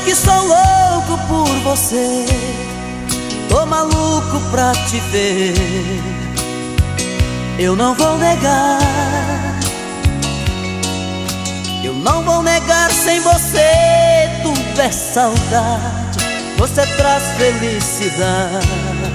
que sou louco por você, tô maluco pra te ver. Eu não vou negar, eu não vou negar, sem você tudo é saudade, você traz felicidade.